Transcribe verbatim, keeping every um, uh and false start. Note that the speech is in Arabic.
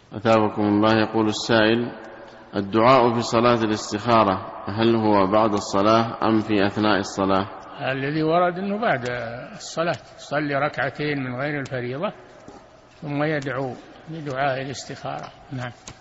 أثابكم الله. يقول السائل: الدعاء في صلاة الاستخارة هل هو بعد الصلاة أم في أثناء الصلاة؟ الذي ورد أنه بعد الصلاة، صلي ركعتين من غير الفريضة ثم يدعو بدعاء الاستخارة. نعم.